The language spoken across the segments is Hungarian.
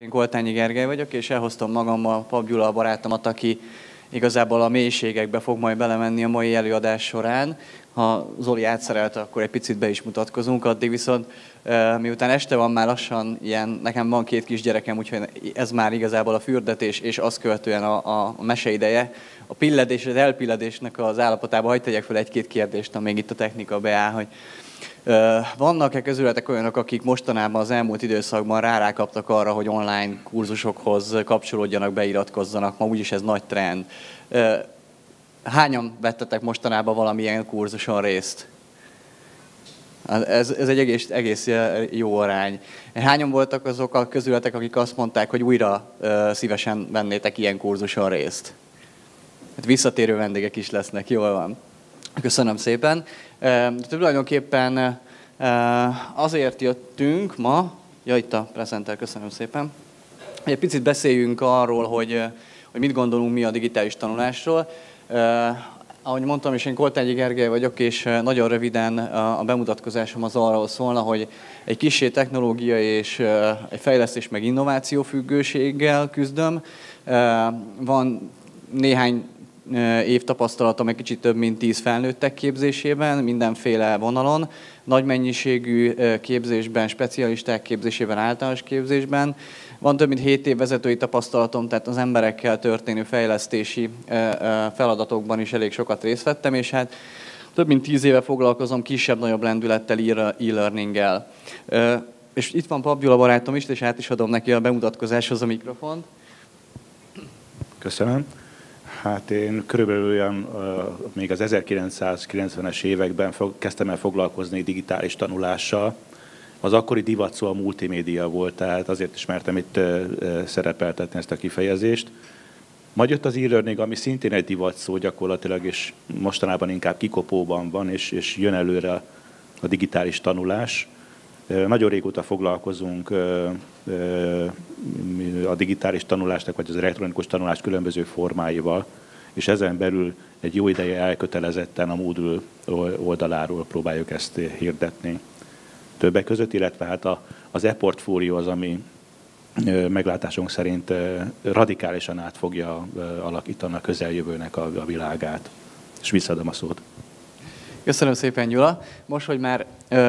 Én Koltányi Gergely vagyok, és elhoztam magammal Papp Gyula barátomat, aki igazából a mélységekbe fog majd belemenni a mai előadás során. Ha Zoli átszerelte, akkor egy picit be is mutatkozunk, addig viszont miután este van már lassan, nekem van 2 kisgyerekem, úgyhogy ez már igazából a fürdetés, és azt követően a meseideje. A pilledés, az elpilledésnek az állapotában hadd tegyek fel 1-2 kérdést, amíg itt a technika beáll, hogy vannak-e közületek olyanok, akik mostanában az elmúlt időszakban rákaptak arra, hogy online kurzusokhoz kapcsolódjanak, beiratkozzanak? Ma úgyis ez nagy trend. Hányan vettetek mostanában valamilyen kurzuson részt? Ez egy egész jó arány. Hányan voltak azok a közületek, akik azt mondták, hogy újra szívesen vennétek ilyen kurzuson részt? Hát visszatérő vendégek is lesznek, jól van. Köszönöm szépen. Tulajdonképpen azért jöttünk ma, itt a prezenter, köszönöm szépen, hogy egy picit beszéljünk arról, hogy mit gondolunk mi a digitális tanulásról. Ahogy mondtam, és én Koltányi Gergely vagyok, és nagyon röviden a bemutatkozásom az arról szólna, hogy egy kissé technológia és egy fejlesztés meg innováció függőséggel küzdöm. Van néhány év tapasztalatom, egy kicsit több mint 10 felnőttek képzésében, mindenféle vonalon, nagy mennyiségű képzésben, specialisták képzésében, általános képzésben. Van több mint 7 év vezetői tapasztalatom, tehát az emberekkel történő fejlesztési feladatokban is elég sokat részt vettem, és hát több mint 10 éve foglalkozom kisebb-nagyobb lendülettel e-learninggel. És itt van Papp Gyula barátom is, és át is adom neki a bemutatkozáshoz a mikrofont. Köszönöm. Hát én körülbelül olyan, még az 1990-es években kezdtem el foglalkozni digitális tanulással. Az akkori divat szó a multimédia volt, tehát azért ismertem itt szerepeltetni ezt a kifejezést. Majd jött az e-learning, ami szintén egy divat szó gyakorlatilag, és mostanában inkább kikopóban van, és jön előre a digitális tanulás. Nagyon régóta foglalkozunk a digitális tanulásnak, vagy az elektronikus tanulás különböző formáival, és ezen belül egy jó ideje elkötelezetten a Moodle oldaláról próbáljuk ezt hirdetni többek között, illetve hát az e-portfólió az, ami meglátásunk szerint radikálisan át fogja alakítani a közeljövőnek a világát. És visszaadom a szót. Köszönöm szépen, Gyula. Most, hogy már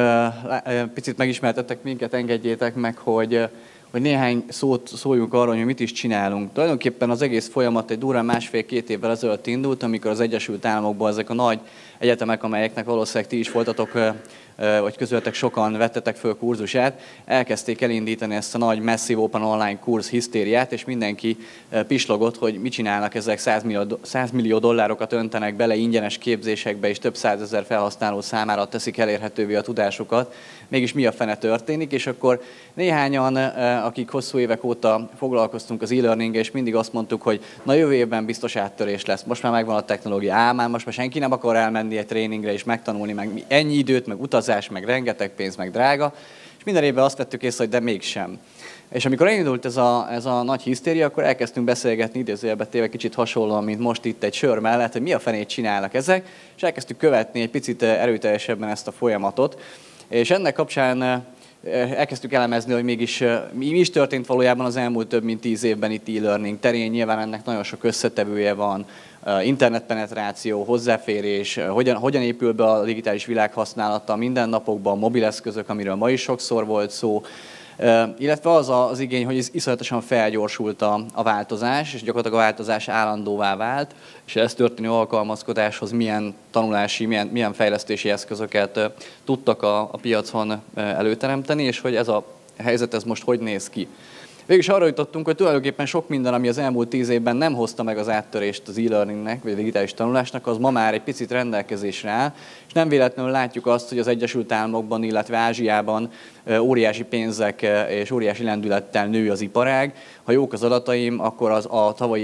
picit megismertettek minket, engedjétek meg, hogy néhány szót szóljunk arról, hogy mit is csinálunk. Tulajdonképpen az egész folyamat egy durván 1,5-2 évvel ezelőtt indult, amikor az Egyesült Államokban ezek a nagy egyetemek, amelyeknek valószínűleg ti is voltatok, vagy közületek sokan vettetek föl kurzusát, elkezdték elindítani ezt a nagy Massive Open Online kurz hisztériát, és mindenki pislogott, hogy mit csinálnak ezek, 100 millió dollárokat öntenek bele ingyenes képzésekbe, és több 100 000 felhasználó számára teszik elérhetővé a tudásukat. Mégis mi a fene történik, és akkor néhányan, akik hosszú évek óta foglalkoztunk az e-learninggel, és mindig azt mondtuk, hogy na jövő évben biztos áttörés lesz, most már megvan a technológia, már most már senki nem akar elmenni egy tréningre és megtanulni, meg ennyi időt, meg utazás, meg rengeteg pénz, meg drága, és minden évben azt vettük észre, hogy de mégsem. És amikor elindult ez a nagy hisztéria, akkor elkezdtünk beszélgetni, idézőjelbe téve kicsit hasonlóan, mint most itt egy sör mellett, hogy mi a fenét csinálnak ezek, és elkezdtük követni egy picit erőteljesebben ezt a folyamatot. És ennek kapcsán elkezdtük elemezni, hogy mégis mi is történt valójában az elmúlt több mint 10 évben itt e-learning terén. Nyilván ennek nagyon sok összetevője van, internetpenetráció, hozzáférés, hogyan épül be a digitális világ használata a mindennapokban, mobileszközök, amiről ma is sokszor volt szó, illetve az igény, hogy ez iszonyatosan felgyorsult a változás, és gyakorlatilag a változás állandóvá vált, és ez történő alkalmazkodáshoz milyen tanulási, milyen fejlesztési eszközöket tudtak a piacon előteremteni, és hogy ez a helyzet ez most hogy néz ki. Végülis arra jutottunk, hogy tulajdonképpen sok minden, ami az elmúlt 10 évben nem hozta meg az áttörést az e-learningnek, vagy a digitális tanulásnak, az ma már egy picit rendelkezésre áll, és nem véletlenül látjuk azt, hogy az Egyesült Államokban, illetve Ázsiában óriási pénzek és óriási lendülettel nő az iparág. Ha jók az adataim, akkor a tavalyi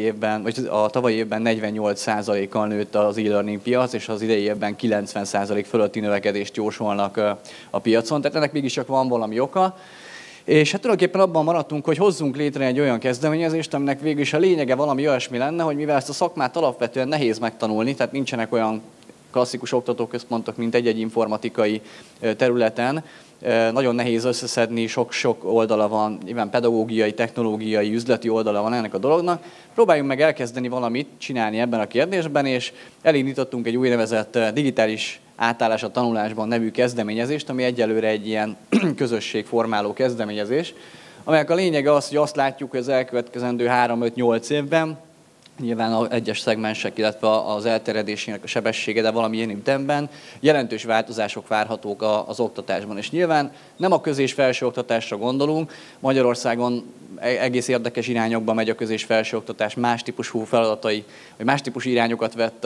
évben 48%-kal nőtt az e-learning piac, és az idei évben 90% fölötti növekedést jósolnak a piacon, tehát ennek mégiscsak van valami oka. És hát tulajdonképpen abban maradtunk, hogy hozzunk létre egy olyan kezdeményezést, aminek végül is a lényege valami olyasmi lenne, hogy mivel ezt a szakmát alapvetően nehéz megtanulni, tehát nincsenek olyan klasszikus oktatóközpontok, mint egy-egy informatikai területen, nagyon nehéz összeszedni, sok-sok oldala van, nyilván pedagógiai, technológiai, üzleti oldala van ennek a dolognak. Próbáljunk meg elkezdeni valamit csinálni ebben a kérdésben, és elindítottunk egy úgynevezett digitális átállás a tanulásban nevű kezdeményezést, ami egyelőre egy ilyen közösségformáló kezdeményezés, amelyek a lényege az, hogy azt látjuk, hogy az elkövetkezendő 3-5-8 évben nyilván az egyes szegmensek, illetve az elterjedésének a sebessége, de valamilyen ütemben jelentős változások várhatók az oktatásban. És nyilván nem a köz- és felsőoktatásra gondolunk, Magyarországon egész érdekes irányokba megy a köz- és felsőoktatás, más típusú feladatai, vagy más típusú irányokat vett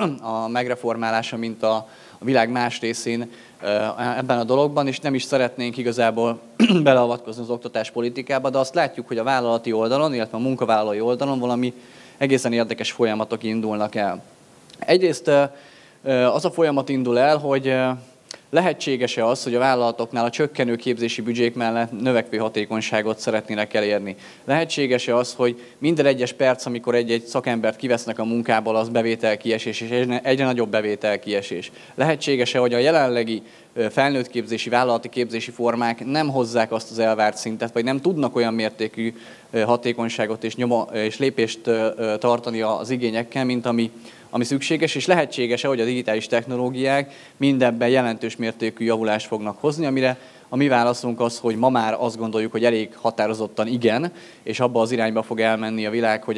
a megreformálása, mint a világ más részén ebben a dologban, és nem is szeretnénk igazából beleavatkozni az oktatáspolitikába, de azt látjuk, hogy a vállalati oldalon, illetve a munkavállalói oldalon valami egészen érdekes folyamatok indulnak el. Egyrészt az a folyamat indul el, hogy lehetséges-e az, hogy a vállalatoknál a csökkenő képzési büdzsék mellett növekvő hatékonyságot szeretnének elérni? Lehetséges-e az, hogy minden egyes perc, amikor egy-egy szakembert kivesznek a munkából, az bevételkiesés, és egyre nagyobb bevételkiesés? Lehetséges-e, hogy a jelenlegi felnőtt képzési, vállalati képzési formák nem hozzák azt az elvárt szintet, vagy nem tudnak olyan mértékű hatékonyságot és lépést tartani az igényekkel, mint ami szükséges, és lehetséges-e, hogy a digitális technológiák mindebben jelentős mértékű javulást fognak hozni, amire a mi válaszunk az, hogy ma már azt gondoljuk, hogy elég határozottan igen, és abba az irányba fog elmenni a világ, hogy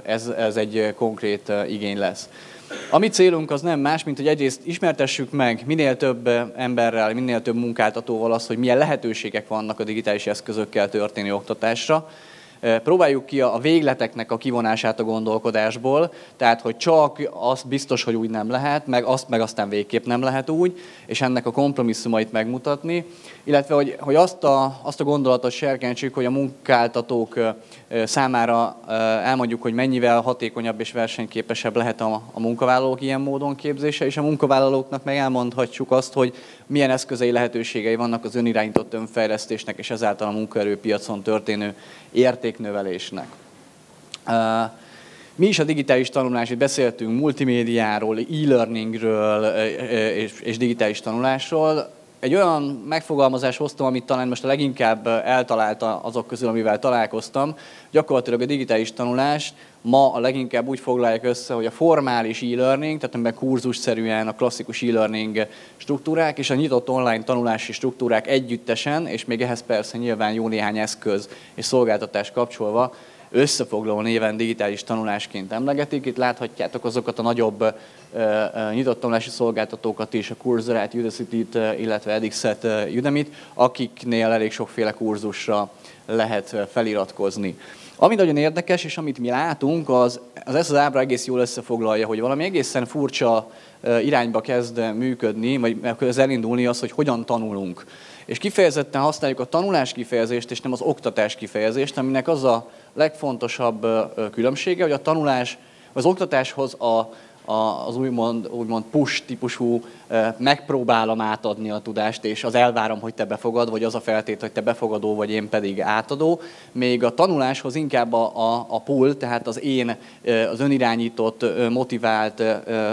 ez egy konkrét igény lesz. A mi célunk az nem más, mint hogy egyrészt ismertessük meg minél több emberrel, minél több munkáltatóval azt, hogy milyen lehetőségek vannak a digitális eszközökkel történő oktatásra. Próbáljuk ki a végleteknek a kivonását a gondolkodásból, tehát hogy csak azt biztos, hogy úgy nem lehet, meg aztán végképp nem lehet úgy, és ennek a kompromisszumait megmutatni, illetve hogy azt a gondolatot serkentsük, hogy a munkáltatók számára elmondjuk, hogy mennyivel hatékonyabb és versenyképesebb lehet a munkavállalók ilyen módon képzése, és a munkavállalóknak meg elmondhatjuk azt, hogy milyen eszközei, lehetőségei vannak az önirányított önfejlesztésnek, és ezáltal a munkaerőpiacon történő értéknövelésnek. Mi is a digitális tanulás, itt beszéltünk multimédiáról, e-learningről és digitális tanulásról. Egy olyan megfogalmazást hoztam, amit talán most a leginkább eltalálta azok közül, amivel találkoztam. Gyakorlatilag a digitális tanulást ma a leginkább úgy foglalják össze, hogy a formális e-learning, tehát amiben kurzusszerűen a klasszikus e-learning struktúrák és a nyitott online tanulási struktúrák együttesen, és még ehhez persze nyilván jó néhány eszköz és szolgáltatás kapcsolva, összefoglaló néven digitális tanulásként emlegetik. Itt láthatjátok azokat a nagyobb nyitott tanulási szolgáltatókat is, a Coursera-t, Udacity-t, illetve edXet, Udemy-t, akiknél elég sokféle kurzusra lehet feliratkozni. Ami nagyon érdekes, és amit mi látunk, ez az ábra egész jól összefoglalja, hogy valami egészen furcsa irányba kezd működni, vagy kezd elindulni az, hogy hogyan tanulunk. És kifejezetten használjuk a tanulás kifejezést, és nem az oktatás kifejezést, aminek az a legfontosabb különbsége, hogy a tanulás, az oktatáshoz az úgymond push típusú megpróbálom átadni a tudást, és az elvárom, hogy te befogad, vagy az a feltét, hogy te befogadó, vagy én pedig átadó. Még a tanuláshoz inkább a pull, tehát az önirányított, motivált,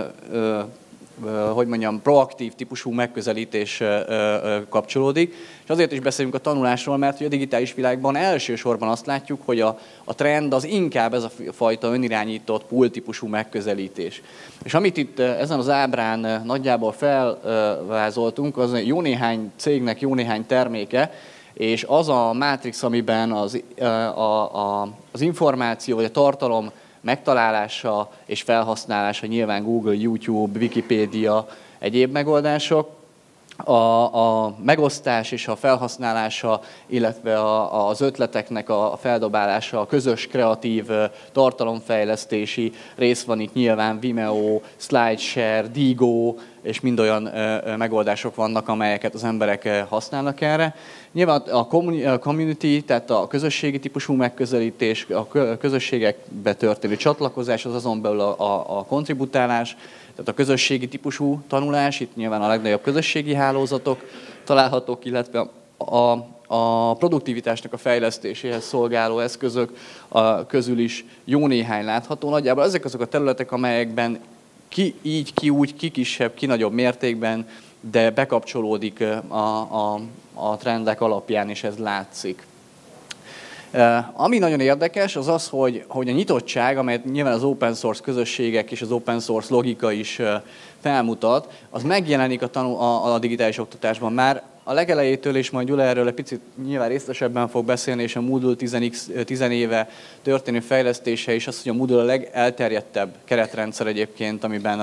proaktív típusú megközelítés kapcsolódik. És azért is beszélünk a tanulásról, mert a digitális világban elsősorban azt látjuk, hogy a trend az inkább ez a fajta önirányított pull típusú megközelítés. És amit itt ezen az ábrán nagyjából felvázoltunk, az jó néhány cégnek jó néhány terméke, és az a mátrix, amiben az információ vagy a tartalom megtalálása és felhasználása, nyilván Google, YouTube, Wikipédia, egyéb megoldások, a megosztás és a felhasználása, illetve az ötleteknek a feldobálása, a közös kreatív tartalomfejlesztési rész van itt nyilván, Vimeo, SlideShare, Digo, és mind olyan megoldások vannak, amelyeket az emberek használnak erre. Nyilván a community, tehát a közösségi típusú megközelítés, a közösségekbe történő csatlakozás, az azon belül a kontributálás, tehát a közösségi típusú tanulás, itt nyilván a legnagyobb közösségi hálózatok találhatók, illetve a produktivitásnak a fejlesztéséhez szolgáló eszközök közül is jó néhány látható. Nagyjából ezek azok a területek, amelyekben ki így, ki úgy, ki kisebb, ki nagyobb mértékben de bekapcsolódik a trendek alapján, és ez látszik. Ami nagyon érdekes, az az, hogy a nyitottság, amelyet nyilván az open source közösségek és az open source logika is felmutat, az megjelenik a digitális oktatásban. Már a legelejétől, és majd Gyula erről egy picit nyilván részletesebben fog beszélni, és a Moodle 10 éve történő fejlesztése is az, hogy a Moodle a legelterjedtebb keretrendszer egyébként, amiben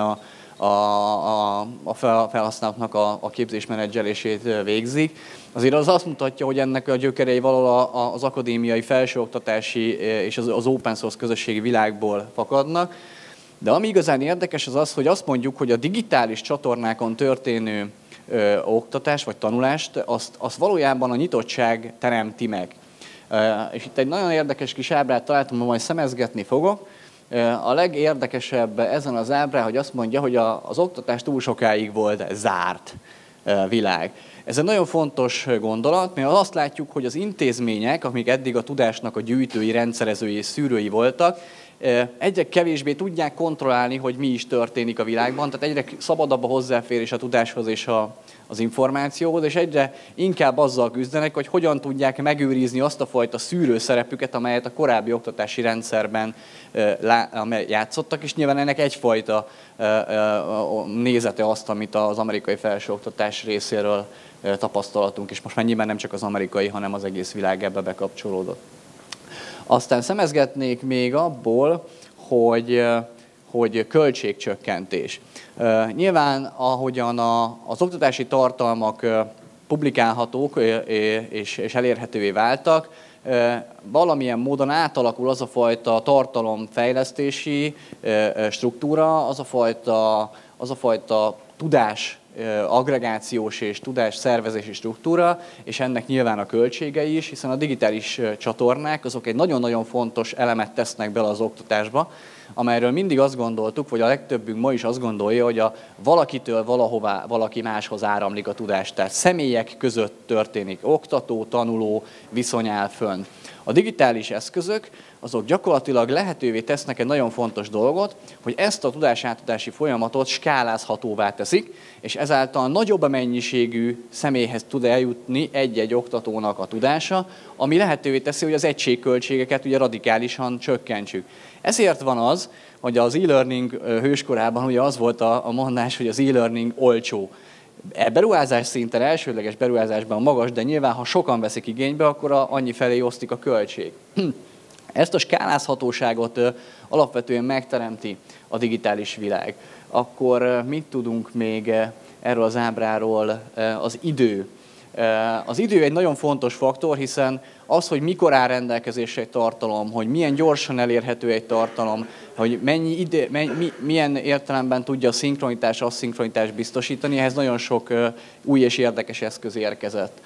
a felhasználóknak a képzésmenedzselését végzik. Azért az azt mutatja, hogy ennek a gyökerei valahol az akadémiai felsőoktatási és az open source közösségi világból fakadnak. De ami igazán érdekes az az, hogy azt mondjuk, hogy a digitális csatornákon történő oktatás vagy tanulást, azt valójában a nyitottság teremti meg. És itt egy nagyon érdekes kis ábrát találtam, majd szemezgetni fogok. A legérdekesebb ezen az ábrán, hogy azt mondja, hogy az oktatás túl sokáig volt zárt világ. Ez egy nagyon fontos gondolat, mert azt látjuk, hogy az intézmények, amik eddig a tudásnak a gyűjtői, rendszerezői és szűrői voltak, egyre kevésbé tudják kontrollálni, hogy mi is történik a világban, tehát egyre szabadabb a hozzáférés a tudáshoz és az információhoz, és egyre inkább azzal küzdenek, hogy hogyan tudják megőrizni azt a fajta szűrő szerepüket, amelyet a korábbi oktatási rendszerben játszottak, és nyilván ennek egyfajta nézete azt, amit az amerikai felsőoktatás részéről tapasztalatunk, és most már nyilván nem csak az amerikai, hanem az egész világ ebbe bekapcsolódott. Aztán szemezgetnék még abból, hogy költségcsökkentés. Nyilván, ahogyan az oktatási tartalmak publikálhatók és elérhetővé váltak, valamilyen módon átalakul az a fajta tartalomfejlesztési struktúra, az a fajta tudás aggregációs és tudásszervezési struktúra, és ennek nyilván a költségei is, hiszen a digitális csatornák azok egy nagyon-nagyon fontos elemet tesznek bele az oktatásba, amelyről mindig azt gondoltuk, vagy a legtöbbünk ma is azt gondolja, hogy valakitől valahová, valaki máshoz áramlik a tudás. Tehát személyek között történik oktató, tanuló viszony áll fönn. A digitális eszközök azok gyakorlatilag lehetővé tesznek egy nagyon fontos dolgot, hogy ezt a tudásátadási folyamatot skálázhatóvá teszik, és ezáltal nagyobb a mennyiségű személyhez tud eljutni egy-egy oktatónak a tudása, ami lehetővé teszi, hogy az egységköltségeket ugye radikálisan csökkentsük. Ezért van az, hogy az e-learning hőskorában ugye az volt a mondás, hogy az e-learning olcsó. Beruházás szinten, elsődleges beruházásban magas, de nyilván, ha sokan veszik igénybe, akkor annyi felé osztik a költség. Ezt a skálázhatóságot alapvetően megteremti a digitális világ. Akkor mit tudunk még erről az ábráról? Az idő. Az idő egy nagyon fontos faktor, hiszen az, hogy mikor áll rendelkezésre egy tartalom, hogy milyen gyorsan elérhető egy tartalom, hogy milyen értelemben tudja a szinkronitás, asszinkronitás biztosítani, ehhez nagyon sok új és érdekes eszköz érkezett.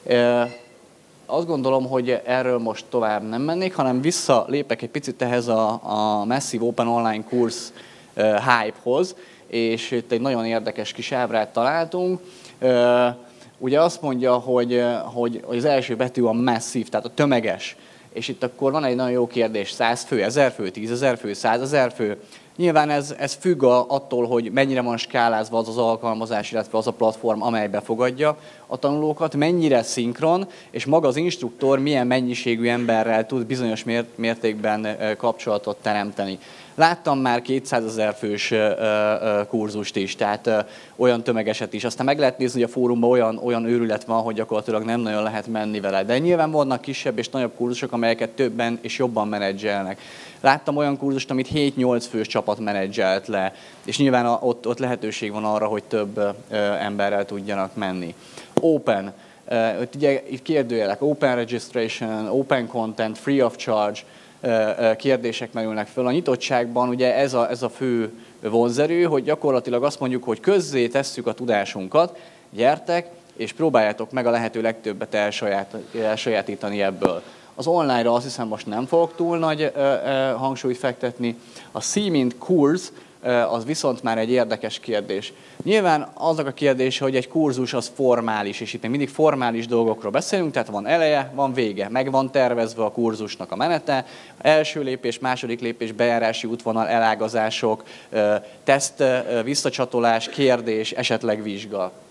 Azt gondolom, hogy erről most tovább nem mennék, hanem visszalépek egy picit ehhez a Massive Open Online Course hype-hoz, és itt egy nagyon érdekes kis ábrát találtunk. Ugye azt mondja, hogy az első betű a massive, tehát a tömeges. És itt akkor van egy nagyon jó kérdés, 100 fő, 1000 fő, 10 000 fő, 100 000 fő. Nyilván ez függ attól, hogy mennyire van skálázva az alkalmazás, illetve az a platform, amely befogadja a tanulókat, mennyire szinkron, és maga az instruktor milyen mennyiségű emberrel tud bizonyos mértékben kapcsolatot teremteni. Láttam már 200 000 fős kurzust is, tehát olyan tömegeset is. Aztán meg lehet nézni, hogy a fórumban olyan őrület van, hogy gyakorlatilag nem nagyon lehet menni vele. De nyilván vannak kisebb és nagyobb kurzusok, amelyeket többen és jobban menedzselnek. Láttam olyan kurzust, amit 7-8 fős csapat menedzselt le, és nyilván ott lehetőség van arra, hogy több emberrel tudjanak menni. Open. Itt kérdőjelek, open registration, open content, free of charge kérdések merülnek föl. A nyitottságban ugye ez a fő vonzerő, hogy gyakorlatilag azt mondjuk, hogy közzé tesszük a tudásunkat, gyertek, és próbáljátok meg a lehető legtöbbet elsajátítani ebből. Az online-ra azt hiszem most nem fogok túl nagy hangsúlyt fektetni. A C mint course, az viszont már egy érdekes kérdés. Nyilván aznak a kérdése, hogy egy kurzus az formális, és itt még mindig formális dolgokról beszélünk, tehát van eleje, van vége, meg van tervezve a kurzusnak a menete, első lépés, második lépés, bejárási útvonal, elágazások, teszt, visszacsatolás, kérdés, esetleg vizsga.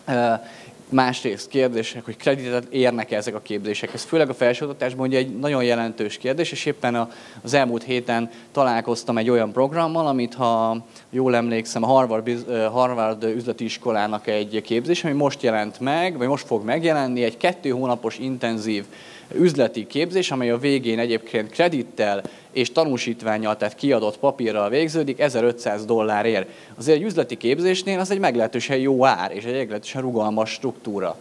Másrészt kérdések, hogy kreditet érnek-e ezek a képzések. Ez főleg a felsőoktatásban ugye egy nagyon jelentős kérdés, és éppen az elmúlt héten találkoztam egy olyan programmal, amit, ha jól emlékszem, a Harvard üzleti iskolának egy képzés, ami most jelent meg, vagy most fog megjelenni, egy 2 hónapos intenzív üzleti képzés, amely a végén egyébként kredittel és tanúsítvánnyal, tehát kiadott papírral végződik, $1500 Azért egy üzleti képzésnél az egy meglehetősen jó ár, és egy meglehetősen rugalmas struktúra.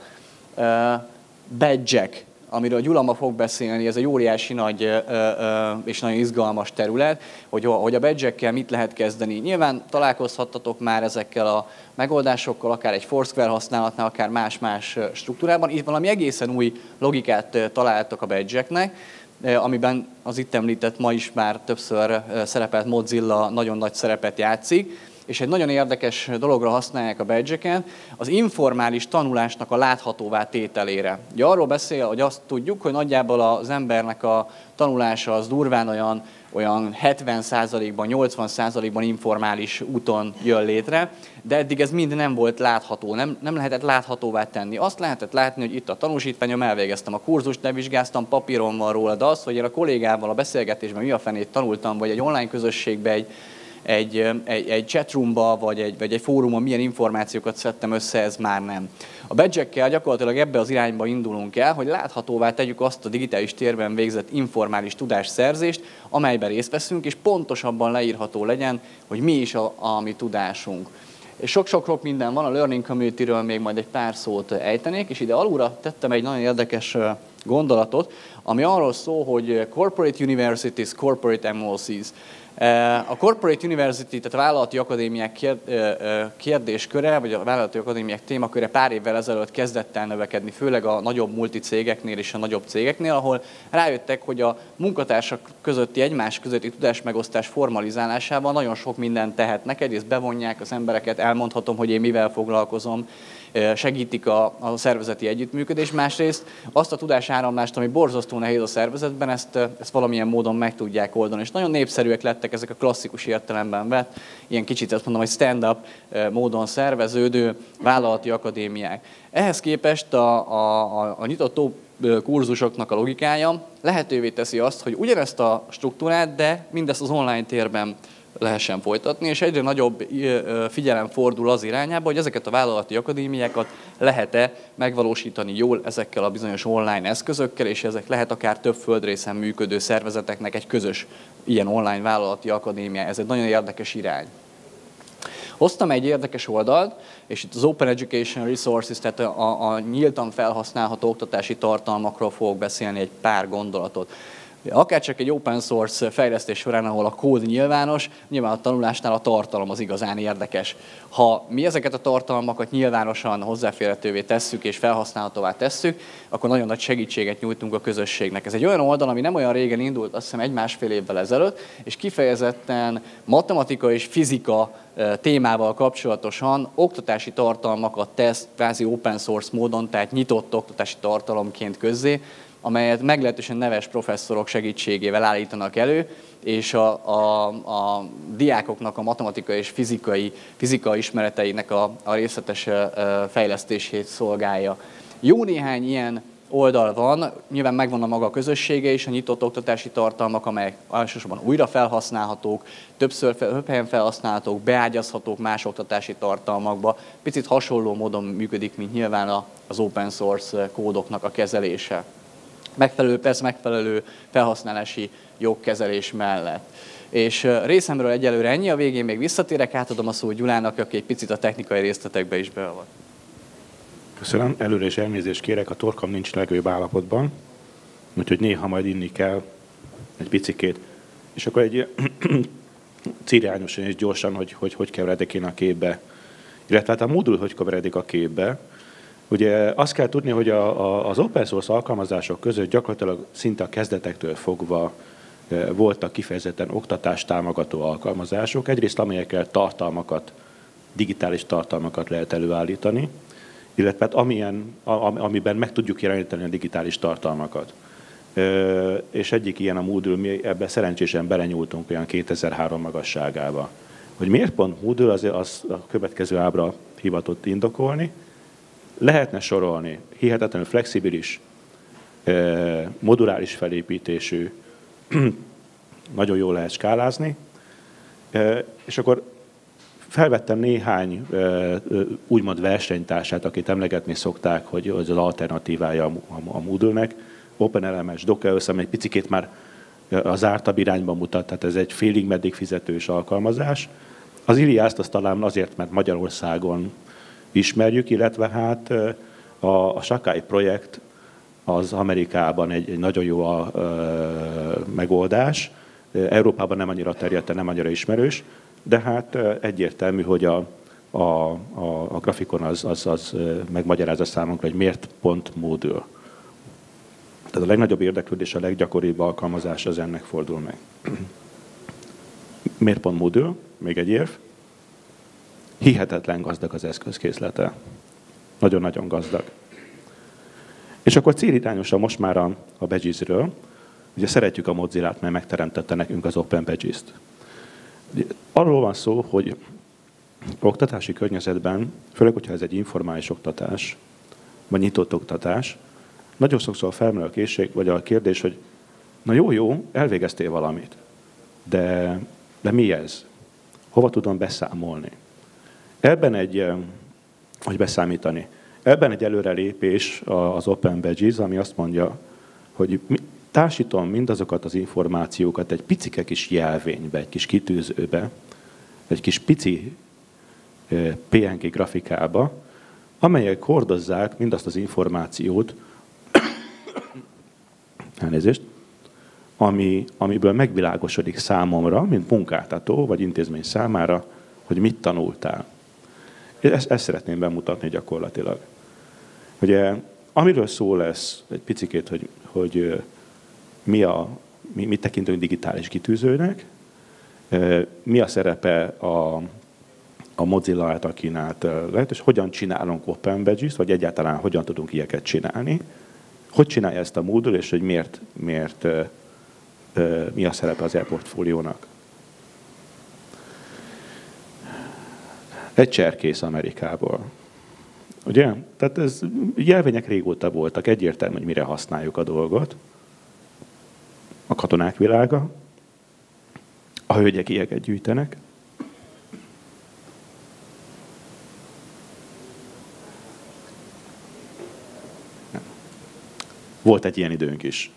Badge-ek, amiről Gyula ma fog beszélni, ez egy óriási nagy és nagyon izgalmas terület, hogy a badge-ekkel mit lehet kezdeni. Nyilván találkozhattatok már ezekkel a megoldásokkal, akár egy Foursquare használatnál, akár más-más struktúrában. Itt valami egészen új logikát találtak a badge-eknek, amiben az itt említett, ma is már többször szerepelt Mozilla nagyon nagy szerepet játszik, és egy nagyon érdekes dologra használják a badge-eket, az informális tanulásnak a láthatóvá tételére. Ugye arról beszél, hogy azt tudjuk, hogy nagyjából az embernek a tanulása az durván olyan 70%-ban, 80%-ban informális úton jön létre, de eddig ez mind nem volt látható, nem lehetett láthatóvá tenni. Azt lehetett látni, hogy itt a tanúsítványom, elvégeztem a kurzust, levizsgáztam, papíron van róla, de az, hogy én a kollégával a beszélgetésben mi a fenét tanultam, vagy egy online közösségben, egy chatroomba, vagy egy fórumon milyen információkat szedtem össze, ez már nem. A badge-ekkel gyakorlatilag ebbe az irányba indulunk el, hogy láthatóvá tegyük azt a digitális térben végzett informális tudásszerzést, amelyben részt veszünk, és pontosabban leírható legyen, hogy mi is a mi tudásunk. És sok-sok minden van, a Learning Community-ről még majd egy pár szót ejtenék, és ide alulra tettem egy nagyon érdekes gondolatot, ami arról szól, hogy Corporate Universities, Corporate MOCs. A Corporate University, tehát a vállalati akadémiák kérdésköre, vagy a vállalati akadémiák témaköre pár évvel ezelőtt kezdett el növekedni, főleg a nagyobb multicégeknél és a nagyobb cégeknél, ahol rájöttek, hogy a munkatársak közötti, egymás közötti tudásmegosztás formalizálásával nagyon sok mindent tehetnek. Egyrészt bevonják az embereket, elmondhatom, hogy én mivel foglalkozom, segítik a szervezeti együttműködést, másrészt azt a tudásáramlást, ami borzasztó nehéz a szervezetben, ezt valamilyen módon meg tudják oldani. És nagyon népszerűek lettek ezek a klasszikus értelemben vett, ilyen kicsit azt mondom, hogy stand-up módon szerveződő vállalati akadémiák. Ehhez képest a nyitott kurzusoknak a logikája lehetővé teszi azt, hogy ugyanezt a struktúrát, de mindezt az online térben lehessen folytatni, és egyre nagyobb figyelem fordul az irányába, hogy ezeket a vállalati akadémiákat lehet-e megvalósítani jól ezekkel a bizonyos online eszközökkel, és ezek lehet akár több földrészen működő szervezeteknek egy közös ilyen online vállalati akadémia. Ez egy nagyon érdekes irány. Hoztam egy érdekes oldalt, és itt az Open Education Resources, tehát a nyíltan felhasználható oktatási tartalmakról fogok beszélni egy pár gondolatot. Akár csak egy open source fejlesztés során, ahol a kód nyilvános, nyilván a tanulásnál a tartalom az igazán érdekes. Ha mi ezeket a tartalmakat nyilvánosan hozzáférhetővé tesszük és felhasználhatóvá tesszük, akkor nagyon nagy segítséget nyújtunk a közösségnek. Ez egy olyan oldal, ami nem olyan régen indult, azt hiszem 1-1,5 évvel ezelőtt, és kifejezetten matematika és fizika témával kapcsolatosan oktatási tartalmakat tesz kvázi open source módon, tehát nyitott oktatási tartalomként közzé, amelyet meglehetősen neves professzorok segítségével állítanak elő, és a diákoknak a matematika és fizika ismereteinek a részletes fejlesztését szolgálja. Jó néhány ilyen oldal van, nyilván megvan a maga közössége is, a nyitott oktatási tartalmak, amelyek elsősorban újra felhasználhatók, több helyen felhasználhatók, beágyazhatók más oktatási tartalmakba. Picit hasonló módon működik, mint nyilván az open source kódoknak a kezelése. Megfelelő felhasználási jogkezelés mellett. És részemről egyelőre ennyi, a végén még visszatérek, átadom a szót Gyulának, aki egy picit a technikai részletekbe is beavat. Köszönöm, előre is elnézést kérek, a torkam nincs legjobb állapotban, úgyhogy néha majd inni kell egy picikét. És akkor egy cirányosan és gyorsan, hogy keveredik én a képbe. Illetve hát a Moodle hogy keveredik a képbe. Ugye azt kell tudni, hogy az open source alkalmazások között gyakorlatilag szinte a kezdetektől fogva voltak kifejezetten oktatást támogató alkalmazások. Egyrészt amelyekkel digitális tartalmakat lehet előállítani, illetve hát amiben meg tudjuk jeleníteni a digitális tartalmakat. És egyik ilyen a Moodle, mi ebben szerencsésen belenyúltunk olyan 2003 magasságába. Hogy miért pont Moodle, az a következő ábra hivatott indokolni. Lehetne sorolni, hihetetlenül flexibilis, moduláris felépítésű, nagyon jól lehet skálázni, és akkor felvettem néhány úgymond versenytársát, akit emlegetni szokták, hogy az alternatívája a Moodle-nek. OpenLMS, Dockerus, ami egy picikét már az zártabb irányba mutat, tehát ez egy félig meddig fizetős alkalmazás. Az Iliászt azt talán azért, mert Magyarországon ismerjük, illetve hát a Sakai projekt az Amerikában egy nagyon jó megoldás. Európában nem annyira terjedt, nem annyira ismerős, de hát egyértelmű, hogy a grafikon az megmagyarázza számunkra, hogy miért pont Moodle. Tehát a legnagyobb érdeklődés, a leggyakoribb alkalmazás az ennek fordul meg. Miért pont Moodle? Még egy érv. Hihetetlen gazdag az eszközkészlete. Nagyon-nagyon gazdag. És akkor célirányosan most már a Badges-ről. Ugye szeretjük a Mozillát, mert megteremtette nekünk az Open Badges-t. Arról van szó, hogy oktatási környezetben, főleg, hogyha ez egy informális oktatás, vagy nyitott oktatás, nagyon sokszor felmerül a készség, vagy a kérdés, hogy na jó, elvégeztél valamit, de mi ez? Hova tudom beszámolni? Vagy beszámítani. Ebben egy előrelépés az Open Badges, ami azt mondja, hogy társítom mindazokat az információkat egy picike kis jelvénybe, egy kis kitűzőbe, egy kis pici PNG grafikába, amelyek hordozzák mindazt az információt, elnézést, amiből megvilágosodik számomra, mint munkáltató vagy intézmény számára, hogy mit tanultál. Ezt szeretném bemutatni gyakorlatilag. Ugye, amiről szó lesz egy picikét, hogy mit tekintünk digitális kitűzőnek, mi a szerepe a Mozilla által kínált lehet, és hogyan csinálunk Open Badges, vagy egyáltalán hogyan tudunk ilyeket csinálni. Hogy csinálja ezt a Moodle, és hogy miért mi a szerepe az e-portfóliónak. Egy cserkész Amerikából. Ugye? Tehát ez jelvények régóta voltak, egyértelmű, hogy mire használjuk a dolgot. A katonák világa, a hölgyek ilyeket gyűjtenek. Volt egy ilyen időnk is.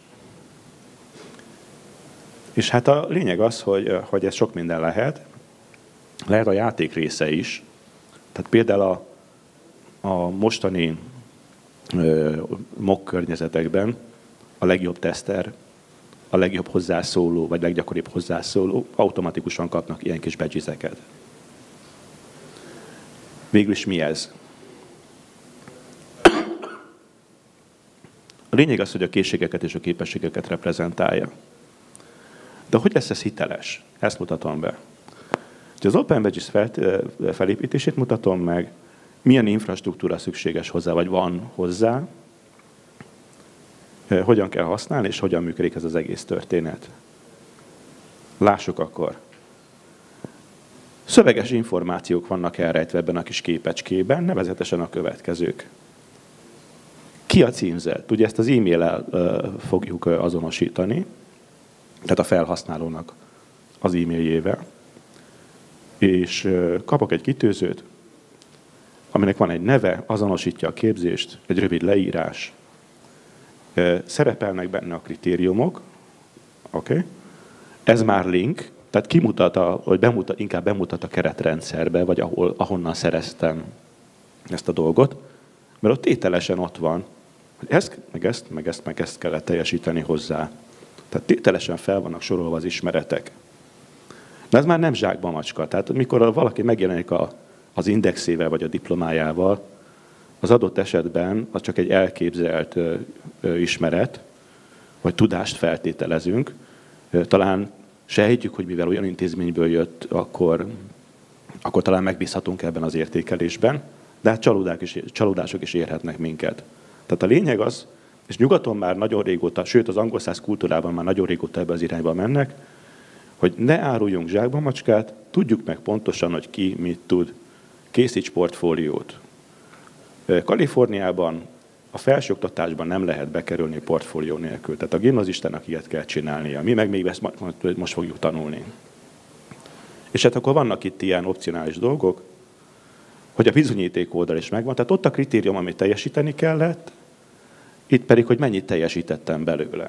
És hát a lényeg az, hogy ez sok minden lehet. Lehet a játék része is. Tehát például a mostani mock környezetekben a legjobb teszter, a legjobb hozzászóló, vagy leggyakoribb hozzászóló automatikusan kapnak ilyen kis badges-eket. Végül is mi ez? A lényeg az, hogy a készségeket és a képességeket reprezentálja. De hogy lesz ez hiteles? Ezt mutatom be. Az Open Badges felépítését mutatom meg, milyen infrastruktúra szükséges hozzá, vagy van hozzá, hogyan kell használni, és hogyan működik ez az egész történet. Lássuk akkor. Szöveges információk vannak elrejtve ebben a kis képecskében, nevezetesen a következők. Ki a címzet? Ugye ezt az e-mail-el fogjuk azonosítani, tehát a felhasználónak az e-mailjével. És kapok egy kitűzőt, aminek van egy neve, azonosítja a képzést, egy rövid leírás. Szerepelnek benne a kritériumok, oké? Ez már link, tehát kimutat, inkább bemutat a keretrendszerbe, vagy ahonnan szereztem ezt a dolgot, mert ott tételesen ott van, hogy ezt, meg ezt kellett teljesíteni hozzá. Tehát tételesen fel vannak sorolva az ismeretek. De ez már nem zsákba macska. Tehát mikor valaki megjelenik az indexével vagy a diplomájával, az adott esetben az csak egy elképzelt ismeret, vagy tudást feltételezünk. Talán sejtjük, hogy mivel olyan intézményből jött, akkor talán megbízhatunk ebben az értékelésben, de hát csalódások is érhetnek minket. Tehát a lényeg az, és nyugaton már nagyon régóta, sőt az angol száz kultúrában már nagyon régóta ebbe az irányba mennek, hogy ne áruljunk zsákba macskát, tudjuk meg pontosan, hogy ki mit tud. Készíts portfóliót. Kaliforniában a felsőoktatásban nem lehet bekerülni portfólió nélkül. Tehát a gimnazistának ilyet kell csinálnia. Mi meg még ezt most fogjuk tanulni. És hát akkor vannak itt ilyen opcionális dolgok, hogy a bizonyíték oldal is megvan. Tehát ott a kritérium, amit teljesíteni kellett, itt pedig, hogy mennyit teljesítettem belőle.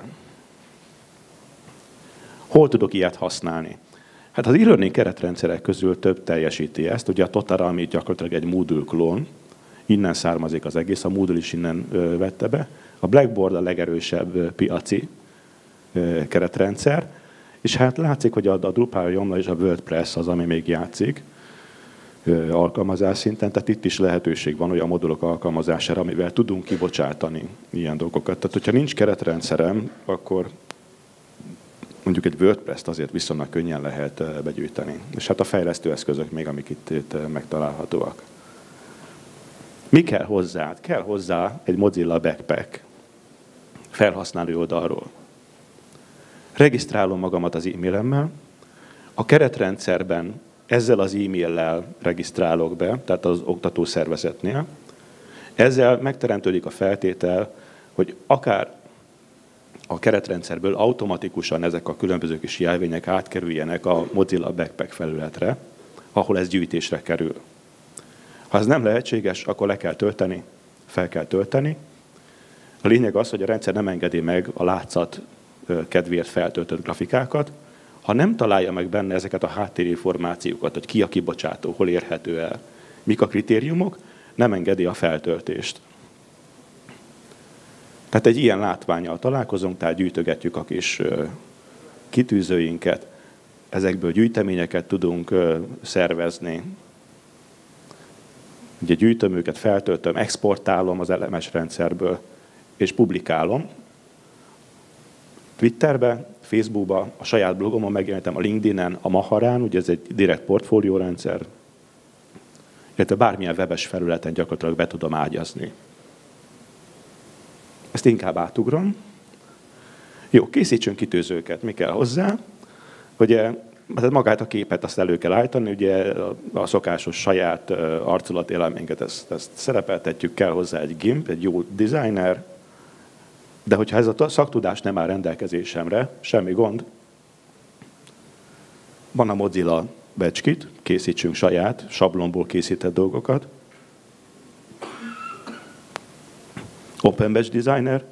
Hol tudok ilyet használni? Hát az e-learning keretrendszerek közül több teljesíti ezt. Ugye a Totara, ami gyakorlatilag egy Moodle klón, innen származik az egész, a Moodle is innen vette be. A Blackboard a legerősebb piaci keretrendszer, és hát látszik, hogy a Drupal Joomla és a WordPress az, ami még játszik alkalmazás szinten, tehát itt is lehetőség van olyan modulok alkalmazására, amivel tudunk kibocsátani ilyen dolgokat. Tehát, hogyha nincs keretrendszerem, akkor mondjuk egy WordPress-t azért viszonylag könnyen lehet begyűjteni. És hát a fejlesztő eszközök még, amik itt megtalálhatóak. Mi kell hozzá? Kell hozzá egy Mozilla Backpack felhasználó oldalról. Regisztrálom magamat az e-mailemmel, a keretrendszerben ezzel az e-maillel regisztrálok be, tehát az oktatószervezetnél. Ezzel megteremtődik a feltétel, hogy akár a keretrendszerből automatikusan ezek a különböző kis jelvények átkerüljenek a Mozilla Backpack felületre, ahol ez gyűjtésre kerül. Ha ez nem lehetséges, akkor le kell tölteni, fel kell tölteni. A lényeg az, hogy a rendszer nem engedi meg a látszat kedvéért feltöltött grafikákat. Ha nem találja meg benne ezeket a háttérinformációkat, hogy ki a kibocsátó, hol érhető el, mik a kritériumok, nem engedi a feltöltést. Tehát egy ilyen látvánnyal találkozunk, tehát gyűjtögetjük a kis kitűzőinket, ezekből gyűjteményeket tudunk szervezni. Ugye gyűjtöm őket, feltöltöm, exportálom az LMS rendszerből, és publikálom. Twitterbe, Facebookba, a saját blogomon megjelentem, a LinkedIn-en, a Maharán, ugye ez egy direkt portfóliórendszer, illetve bármilyen webes felületen gyakorlatilag be tudom ágyazni. Ezt inkább átugrom. Jó, készítsünk kitűzőket. Mi kell hozzá? Ugye, magát a képet azt elő kell állítani, ugye a szokásos saját arculati elemeinket ezt szerepeltetjük, kell hozzá egy GIMP, egy jó designer, de hogyha ez a szaktudás nem áll rendelkezésemre, semmi gond. Van a Mozilla Batchkit, készítsünk saját, sablonból készített dolgokat. Open Batch Designer,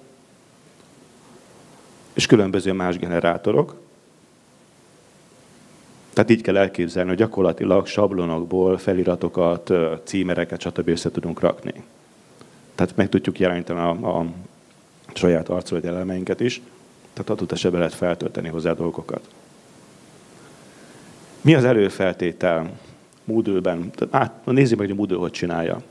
és különböző más generátorok. Tehát így kell elképzelni, hogy gyakorlatilag sablonokból feliratokat, címereket, stb. Össze tudunk rakni. Tehát meg tudjuk jeleníteni a saját arculati elemeinket is, tehát adott esetben lehet feltölteni hozzá dolgokat. Mi az előfeltétel Moodle-ben? Nézzük meg, hogy a Moodle hogy csinálja.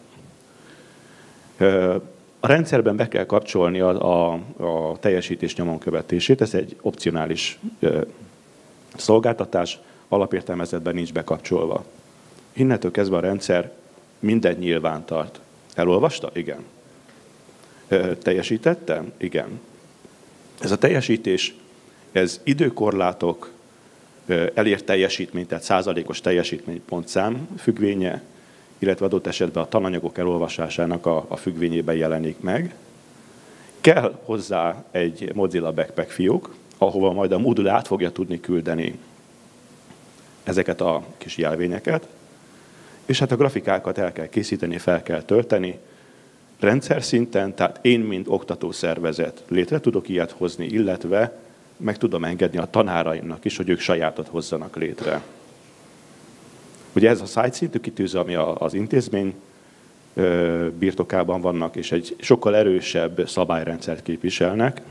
A rendszerben be kell kapcsolni a teljesítés nyomon követését, ez egy opcionális szolgáltatás, alapértelmezetben nincs bekapcsolva. Innentől kezdve a rendszer mindent nyilván tart. Elolvasta? Igen. Teljesítettem? Igen. Ez a teljesítés, ez időkorlátok, elért teljesítmény, tehát százalékos teljesítménypontszám függvénye, illetve adott esetben a tananyagok elolvasásának a függvényében jelenik meg. Kell hozzá egy Mozilla Backpack fiók, ahova majd a Moodle át fogja tudni küldeni ezeket a kis jelvényeket, és hát a grafikákat el kell készíteni, fel kell tölteni, rendszer szinten, tehát én, mint oktatószervezet létre tudok ilyet hozni, illetve meg tudom engedni a tanáraimnak is, hogy ők sajátot hozzanak létre. Ugye ez a site szintű kitűző, ami az intézmény birtokában vannak, és egy sokkal erősebb szabályrendszert képviselnek.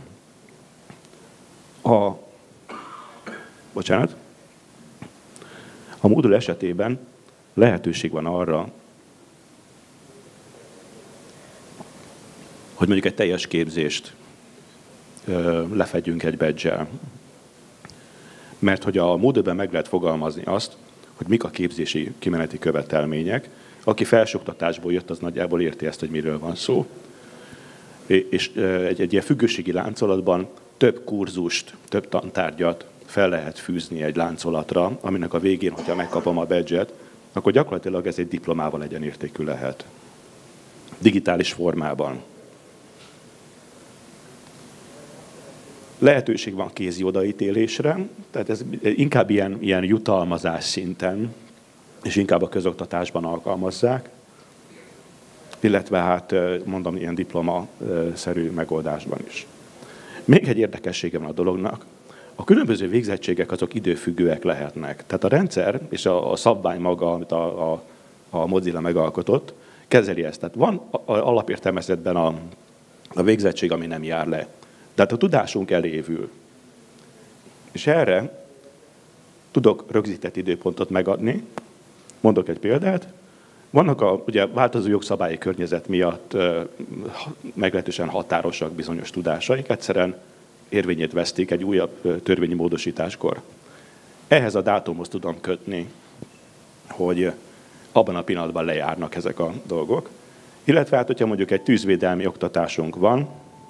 A Moodle esetében lehetőség van arra, hogy mondjuk egy teljes képzést lefedjünk egy badge-el. Mert hogy a Moodle-ben meg lehet fogalmazni azt, hogy mik a képzési kimeneti követelmények. Aki felsőoktatásból jött, az nagyjából érti ezt, hogy miről van szó. És egy ilyen függőségi láncolatban több kurzust, több tantárgyat fel lehet fűzni egy láncolatra, aminek a végén, hogyha megkapom a badge-et, akkor gyakorlatilag ez egy diplomával egyenértékű lehet. digitális formában. Lehetőség van kézi odaítélésre, tehát ez inkább ilyen jutalmazás szinten, és inkább a közoktatásban alkalmazzák, illetve hát mondom, ilyen diplomaszerű megoldásban is. Még egy érdekessége van a dolognak. A különböző végzettségek azok időfüggőek lehetnek. Tehát a rendszer és a szabvány maga, amit a Mozilla megalkotott, kezeli ezt. Tehát van alapértelmezetben a végzettség, ami nem jár le. Tehát a tudásunk elévül. És erre tudok rögzített időpontot megadni. Mondok egy példát. Vannak ugye változó jogszabályi környezet miatt meglehetősen határosak bizonyos tudásaik. Egyszerűen érvényét vesztik egy újabb törvényi módosításkor. Ehhez a dátumhoz tudom kötni, hogy abban a pillanatban lejárnak ezek a dolgok. Illetve hát, hogyha mondjuk egy tűzvédelmi oktatásunk van,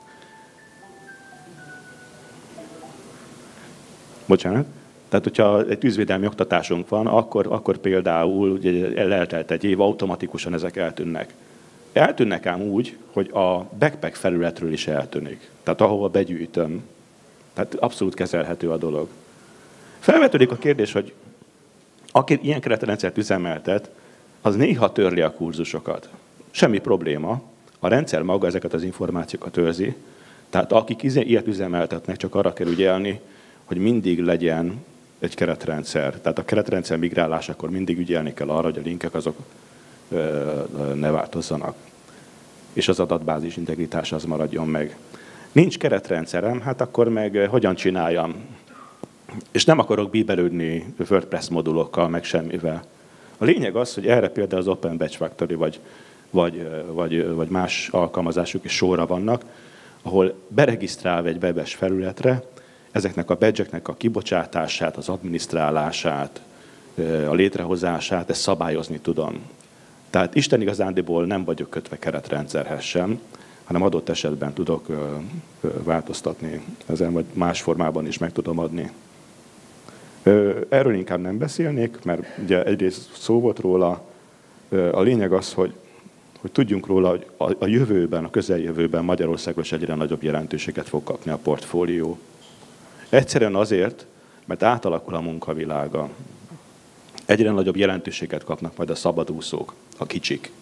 tehát, hogyha egy tűzvédelmi oktatásunk van, akkor például ugye eltelt egy év, automatikusan ezek eltűnnek. Eltűnnek ám úgy, hogy a backpack felületről is eltűnik. Tehát ahova begyűjtöm. Tehát abszolút kezelhető a dolog. Felvetődik a kérdés, hogy aki ilyen keretrendszert üzemeltet, az néha törli a kurzusokat. Semmi probléma. A rendszer maga ezeket az információkat őrzi. Tehát akik ilyet üzemeltetnek, csak arra kell ügyelni, hogy mindig legyen egy keretrendszer. Tehát a keretrendszer migrálásakor mindig ügyelni kell arra, hogy a linkek azok ne változzanak. És az adatbázis integritása az maradjon meg. Nincs keretrendszerem, hát akkor meg hogyan csináljam? És nem akarok bíbelődni WordPress modulokkal, meg semmivel. A lényeg az, hogy erre például az Open Badge Factory vagy más alkalmazások is sorra vannak, ahol beregisztrálva egy webes felületre, ezeknek a badge-eknek a kibocsátását, az adminisztrálását, a létrehozását, ezt szabályozni tudom. Tehát Isten igazándiból nem vagyok kötve keretrendszerhez sem, hanem adott esetben tudok változtatni ezen, vagy más formában is meg tudom adni. Erről inkább nem beszélnék, mert ugye egyrészt szó volt róla. A lényeg az, hogy tudjunk róla, hogy a jövőben, a közeljövőben Magyarországon is egyre nagyobb jelentőséget fog kapni a portfólió. Egyszerűen azért, mert átalakul a munkavilága. Egyre nagyobb jelentőséget kapnak majd a szabadúszók, a kicsik.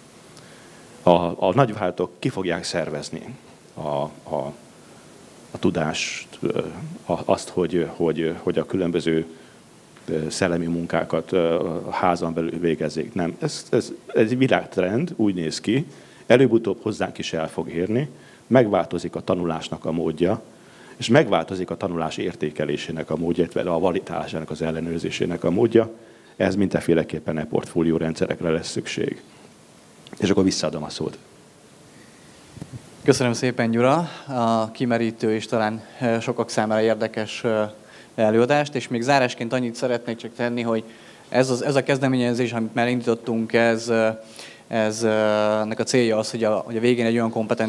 A nagyváltók ki fogják szervezni a tudást, azt, hogy a különböző szellemi munkákat a házon belül végezzék. Nem, ez egy világtrend, úgy néz ki, előbb-utóbb hozzánk is el fog érni, megváltozik a tanulásnak a módja, és megváltozik a tanulás értékelésének a módja, illetve a validálásának, az ellenőrzésének a módja. Ez mindenféleképpen egy portfólió rendszerekre lesz szükség. És akkor visszaadom a szót. Köszönöm szépen, Gyula, a kimerítő és talán sokak számára érdekes előadást, és még zárásként annyit szeretnék csak tenni, hogy ez a kezdeményezés, amit már indítottunk, ennek a célja az, hogy a végén egy olyan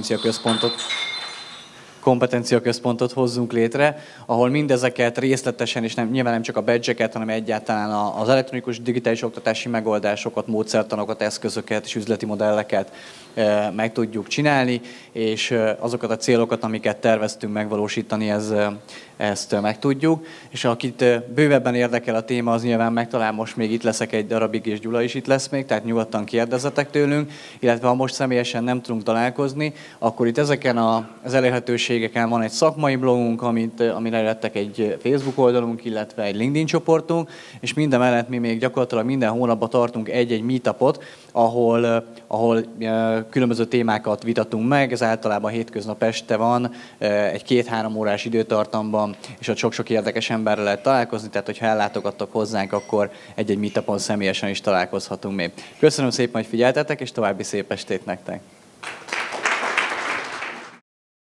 kompetenciaközpontot hozzunk létre, ahol mindezeket részletesen, és nyilván nem csak a badge-eket, hanem egyáltalán az elektronikus digitális oktatási megoldásokat, módszertanokat, eszközöket és üzleti modelleket meg tudjuk csinálni, és azokat a célokat, amiket terveztünk megvalósítani, ezt meg tudjuk. És akit bővebben érdekel a téma, az nyilván megtalál, most még itt leszek egy darabig, és Gyula is itt lesz még, tehát nyugodtan kérdezzetek tőlünk, illetve ha most személyesen nem tudunk találkozni, akkor itt ezeken az elérhetőségeken van egy szakmai blogunk, amire lettek egy Facebook oldalunk, illetve egy LinkedIn csoportunk, és mindemellett mi még gyakorlatilag minden hónapban tartunk egy-egy meetupot, ahol különböző témákat vitatunk meg, ez általában hétköznap este van, egy 2-3 órás időtartamban, és ott sok-sok érdekes emberrel lehet találkozni, tehát hogyha ellátogattok hozzánk, akkor egy-egy meetupon személyesen is találkozhatunk még. Köszönöm szépen, hogy figyeltetek, és további szép estét nektek!